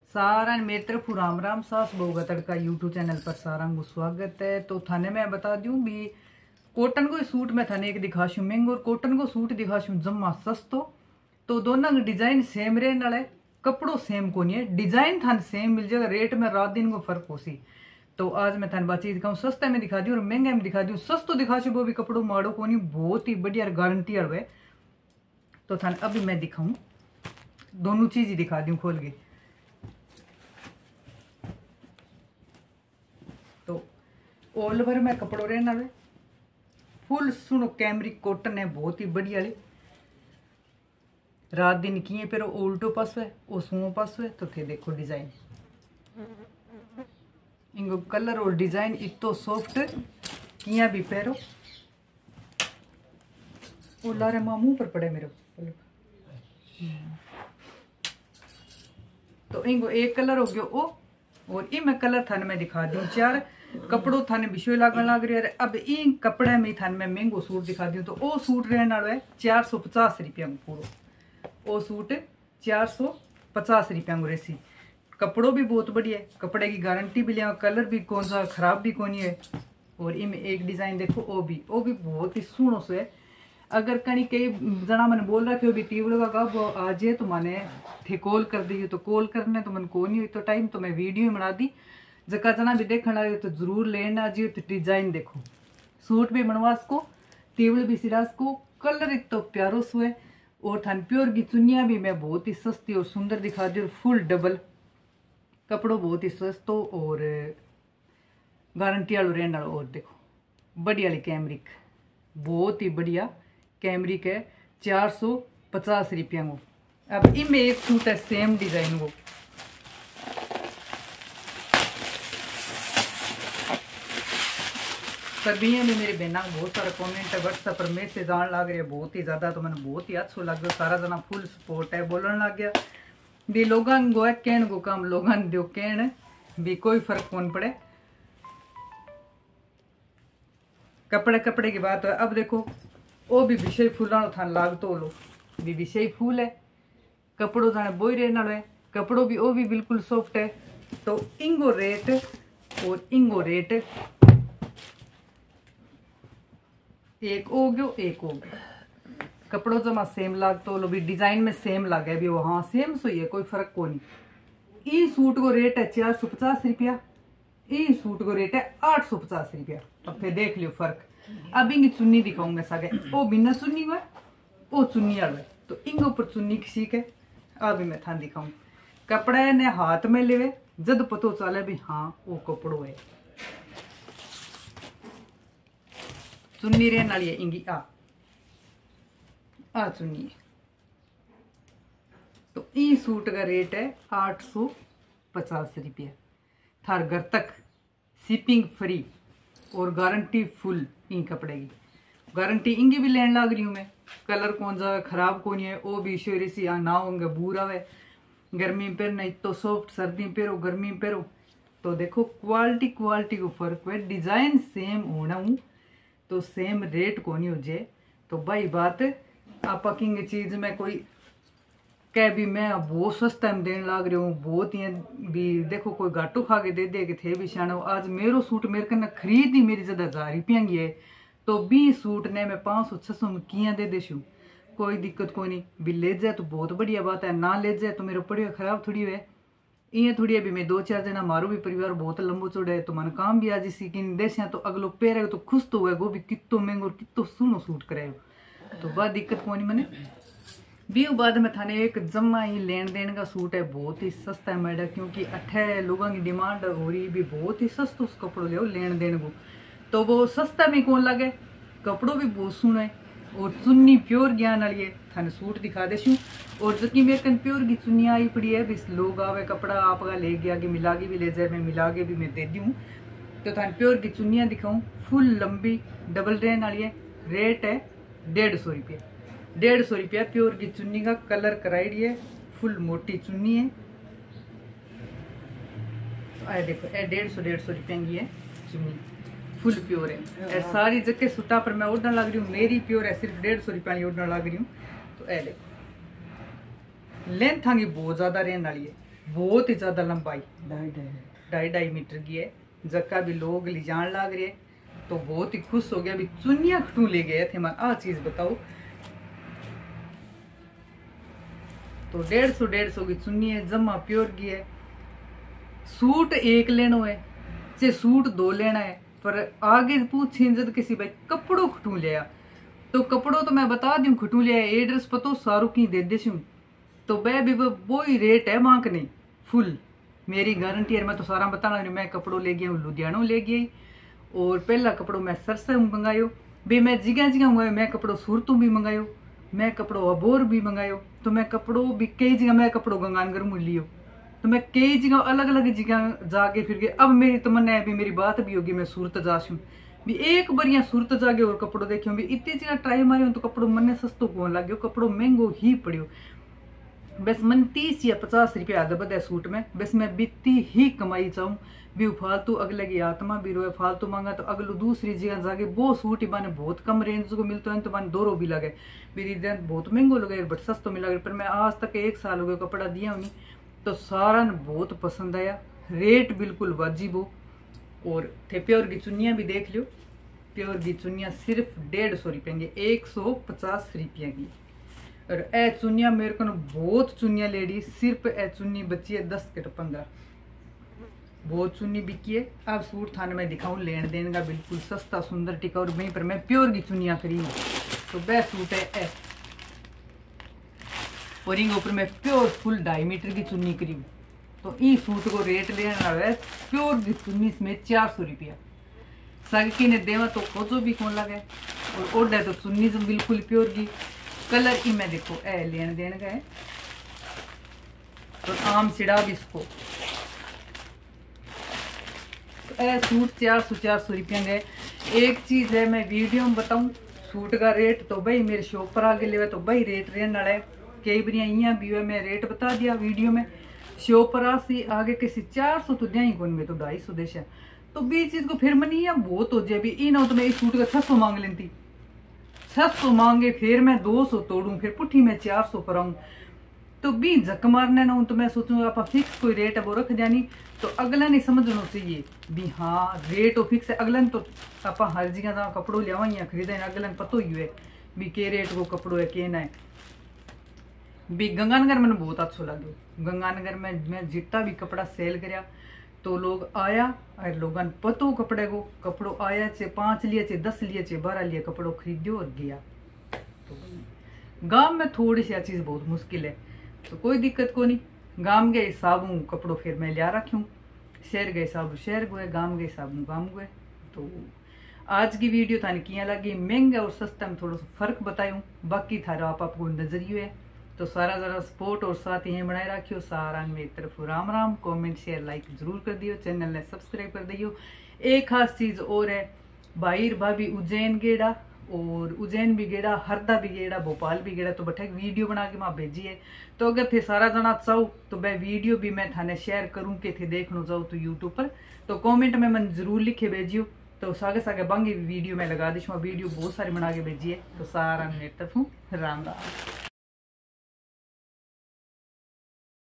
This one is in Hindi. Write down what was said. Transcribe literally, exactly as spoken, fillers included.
सारा मेरी तरफ राम राम। सास बहू का तड़का यूट्यूब चैनल पर सारा को स्वागत है। तो थाने मैं बता दूं भी कॉटन को सूट में थाने एक दिखाशू महंगो और कॉटन को सूट दिखाशू जम्मा सस्तो। तो दोनों का डिजाइन सेम रहने वाला है, कपड़ो सेम को नहीं है, डिजाइन थाने सेम मिल जाएगा, रेट में रात दिन को फर्क होसी। तो आज मैं थाने बातचीत दिखाऊं, सस्ते में दिखा दी और महंगे में दिखा दी। सस्तो दिखाशू वो भी कपड़ों माड़ो को नहीं, बहुत ही बढ़िया गारंटी है। तो थाने अभी मैं दिखाऊं, दोनों चीज ही दिखा दूं खोल के। तो ऑल ओवर में कपड़ो रहना है, फुल सुनो कैमरिक कॉटन है, बहुत ही बढ़िया है। रात दिन किए पर उल्टो पास है और सुओ पास है। तो थे देखो डिजाइन, इनको कलर और डिजाइन इतो सॉफ्ट किया भी पैरो और लारे मामू पर पड़े मेरे। तो इनको एक कलर हो गया ओ, और इ मैं कलर थाने में दिखा दूं चार कपड़ों थाने विषय लागन लग रही है। अब इन कपड़े में थाने में महंगो सूट दिखा दूं। तो ओ सूट रहने वाला है चार सौ पचास रुपया में पूरा। ओ सूट चार सौ पचास रुपया में रेसी। कपड़ों भी बहुत बढ़िया है, कपड़े की गारंटी भी लिया, कलर भी कौन सा खराब भी कौन है। और इनमें एक डिजाइन देखो, ओ भी ओ भी बहुत ही सुनो सो है। अगर कहीं कई जना मैंने बोल रखे हो भी टीवड़ का कब आ जाए तो मैंने थे कॉल कर दी। तो कॉल करने तो मैंने को नहीं हुई तो टाइम तो मैं वीडियो बना दी। जका जना भी देखने लगे तो जरूर लेना जी। तो डिजाइन देखो, सूट भी बनवास को, टीवड़ भी सिरास को, कलर एक तो प्यारो सो है। और थान प्योर की चुनिया भी मैं बहुत ही सस्ती और सुंदर दिखा दी। और फुल डबल कपड़ों बहुत ही सस्तो और गारंटी वालों रहने वालों। और देखो बढ़िया वाली कैमरिक, बहुत ही बढ़िया कैमरिक है, चार सौ पचास रुपया को। अब इनमें एक सूट है सेम डिजाइन को, सभी में मेरे बहना को बहुत सारा कमेंट है, व्हाट्सएप पर मैसेज आने लग रहे बहुत ही ज्यादा। तो मैंने बहुत ही अच्छा लग गया, सारा जना फुल सपोर्ट है, बोलने लग गया भी लोगों को है कहने को काम लोगों ने दो कहने भी कोई फर्क कौन पड़े। कपड़े कपड़े की बात है। अब देखो वो भी विषय फूला थान लाग तो लो भी विषय फूल है, कपड़ों जाने बोई रहना है, कपड़ों भी वो भी बिल्कुल सॉफ्ट है। तो इंगो रेट और इंगो रेट एक हो गयो एक हो गयो। कपड़ों जमा सेम लाग तो लो भी, डिजाइन में सेम लागे भी वो, हाँ सेम सो ही है, कोई फर्क को नहीं। ई सूट को रेट है चार सौ पचास रुपया, ई सूट को रेट है आठ सौ पचास रुपया। अब फिर देख लियो फर्क। अब इनकी चुन्नी दिखाऊंगा सागे, ओ बिना चुन्नी हुआ ओ चुन्नी वाला। तो इनके ऊपर चुन्नी किसी के अभी मैं थान दिखाऊं। कपड़े ने हाथ में लेवे जद पतो चले भी हाँ वो कपड़ो है। चुन्नी रहने वाली है इनकी आ आ चुन्नी है। तो ई सूट का रेट है आठ सौ पचास रुपया। थार घर तक शिपिंग फ्री और गारंटी फुल। इन कपड़े की गारंटी इंगी भी लेने लग रही हूँ मैं, कलर कौन सा खराब कौन है वो भी शेरी सी ना होंगे बूरा है। गर्मी में पहनना तो सॉफ्ट, सर्दी में पहनो, गर्मी में पहनो। तो देखो क्वालिटी क्वालिटी को फर्क है, डिजाइन सेम होना हूँ तो सेम रेट को नहीं हो जाए। तो भाई बात आप किंग चीज में कोई कह भी मैं बहुत सस्ता में देने लग रही हूँ, बहुत ही भी देखो कोई घाटू खा के दे दे के थे भी शानो। आज मेरो सूट मेरे कन्ने खरीद ही मेरी ज्यादा हजार रुपया की है, तो बी सूट ने मैं पाँच सौ छह सौ में किया दे देशू, कोई दिक्कत कोई नहीं। भी ले जाए तो बहुत बढ़िया बात है, ना ले जाए तो मेरा पड़िया खराब थोड़ी है। ये थोड़ी है भी मैं दो चार जना मारो भी परिवार बहुत लंबो चौड़ा है, तो मन काम भी आज इसी की देश तो अगलो पेरे तो खुश तो हुआ वो भी कितो महंगो और कितो सुनो सूट करे। तो बात दिक्कत कोई नहीं। मैंने भी बाद में थाने एक जम्मा ही लेन देन का सूट है, बहुत ही सस्ता है मेरा, क्योंकि अठे लोगों की डिमांड हो रही भी बहुत ही सस्तो उस कपड़ों ले लेन देन को। तो वो सस्ता में कौन लगे, कपड़ों भी बहुत सुनो है और चुन्नी प्योर ज्ञान वाली है। थाने सूट दिखा देशू और जबकि मेरे कन प्योर की चुन्नी आई पड़ी है, बिस लोग आवे कपड़ा आपका ले गया कि मिला के भी ले जाए, मैं मिला के भी मैं दे दी हूँ। तो थाने प्योर की चुन्नियाँ दिखाऊँ, फुल लंबी डबल रेन वाली है, रेट है डेढ़ सौ रुपया। डेढ़ सौ रुपया प्योर की चुन्नी का, कलर कराई है, फुल मोटी चुन्नी है। तो देखो ए डेढ़ सौ डेढ़ सौ रुपया की है चुन्नी, फुल प्योर है। सारी जगह सूटा पर मैं ओढ़ने लग रही हूँ, मेरी प्योर है सिर्फ डेढ़ सौ रुपया की ओढ़ने लग रही हूँ। तो ए देखो लेंथ आंगी बहुत ज्यादा रहने वाली है, बहुत ही ज्यादा लंबाई ढाई ढाई मीटर की है। जक्का भी लोग ले जान लाग रहे तो बहुत ही खुश हो गया। अभी चुनिया खटू ले गए थे। मैं आ चीज बताओ तो डेढ़ सौ डेढ़ सौ की चुन्नी है, जमा प्योर की है। सूट एक लेना है चे सूट दो लेना है, पर आगे पूछे जब किसी भाई कपड़ों खटू लिया तो कपड़ों तो मैं बता दूं खटू लिया एड्रेस पतो सारू की दे दे तो वह भी वो ही रेट है मांक नहीं फुल मेरी गारंटी है। मैं तो सारा बताना मैं कपड़ों ले गया हूँ लुधियाना ले गया और पहला कपड़ों मैं सरसा मंगायो भी मैं जिगा जिगा हुआ मैं कपड़ों सूरतों भी मंगायो मैं कपड़ों अबोर भी मंगायो तो मैं कपड़ों भी कई जगह मैं कपड़ों गंगानगर में लियो तो मैं कई जगह अलग अलग जगह जाके फिर गए। अब मेरी तमन्ना है भी मेरी बात भी होगी मैं सूरत जासूं भी एक बार यहाँ सूरत जाके और कपड़ों देखे भी इतनी जगह ट्राई मारी तो कपड़ों मन सस्तो कौन लग गयो कपड़ों महंगो ही पड़ियो। बस मन तीस या पचास रुपया आधा बदा सूट में बस मैं बीती ही कमाई चाहूँ भी फालतू अगले की आत्मा भी रोए फालतू मांगा तो अगलो दूसरी जगह जाके वो सूट ही माने बहुत कम रेंज को मिलता है तो माने दो रो भी लगे मेरी बहुत महंगो लगे बट सस्तो मिला पर मैं आज तक एक साल हो गया कपड़ा दिया नहीं तो सारा ने बहुत पसंद आया। रेट बिल्कुल वाजिब हो और थे प्योर की चुनिया भी देख लो। प्योर की चुनिया सिर्फ डेढ़ सौ रुपये की एक सौ पचास रुपये की और ए चुनिया मेरे को बहुत चुनिया लेडी सिर्फ ए चुन्नी बची है दस के पंद्रह बहुत चुन्नी बिकी है। अब सूट थाने में दिखाऊं लेन देन का बिल्कुल सस्ता सुंदर टिका और वहीं पर मैं प्योर की चुनिया करी तो वह सूट है ए और इनके ऊपर मैं प्योर फुल ढाई मीटर की चुन्नी करी तो इस सूट को रेट लेना है प्योर की चुन्नी में चार सौ रुपया सगी ने देवा तो खोजो भी कौन लगे और ओढ़ तो चुन्नी से बिल्कुल प्योर की कलर की मैं देखो ए लेन देन का है तो आम सिड़ा भी इसको तो ए सूट चार सौ चार सौ रुपया गए। एक चीज है मैं वीडियो में बताऊं सूट का रेट तो भाई मेरे शॉप पर आगे ले तो भाई रेट रहने वाला है कई बार यहाँ भी हुआ मैं रेट बता दिया वीडियो में शॉप पर आसी आगे किसी चार सौ तो दिया ही कौन में तो ढाई सौ देश है तो बीस चीज को फिर मनी है बहुत हो जाए भी इन तो मैं इस सूट का छह सौ मांग लेती छह सौ मांगे फिर मैं दो सौ तोड़ू फिर पुठी में चार सौ पर आऊं तो भी झक मारने ना तो मैं सोचूंगा आप फिक्स कोई रेट है वो रख जानी तो अगला नहीं समझना चाहिए भी हाँ रेट वो फिक्स है। अगला तो आप हर जगह जहाँ कपड़ों लिया या खरीदा अगला पतो ही है भी के रेट को कपड़ों है के ना है भी। गंगानगर मैंने बहुत अच्छा लगे गंगानगर में मैं जितना भी कपड़ा सेल कराया तो लोग आया और लोगों ने पतो कपड़े को कपड़ों आया चे पांच लिए चे दस लिए चे बारह लिए कपड़ों खरीदो और गया। तो गांव में थोड़ी सी चीज बहुत मुश्किल है तो कोई दिक्कत को नहीं गांव गए साबू कपड़ों फिर मैं लिया रखूँ शहर गए साबू शहर गए गांव गए साबू गांव गए। तो आज की वीडियो थाने किया लगी महंगा और सस्ता में थोड़ा सा फर्क बताऊँ बाकी थारा आप आपको नजरियो है तो सारा जरा सपोर्ट और साथ ही बनाए रखियो। सारा मेरी तरफ Ram Ram comment share like जरूर कर दियो चैनल ने सब्सक्राइब कर दियो। एक खास चीज और है भाई भाभी उज्जैन गेड़ा और उज्जैन भी गेड़ा हरदा भी गेड़ा भोपाल भी गेड़ा तो बैठे वीडियो बना के वहाँ भेजी है तो अगर थे सारा जना चाहो तो वह वीडियो भी मैं थाने शेयर करूँ के थे देखना चाहो तो यूट्यूब पर तो कमेंट में मन जरूर लिखे भेजियो तो सागे सागे बांगी वीडियो में लगा दी वीडियो बहुत सारी बना के भेजी है तो सारा मेरी तरफ राम राम।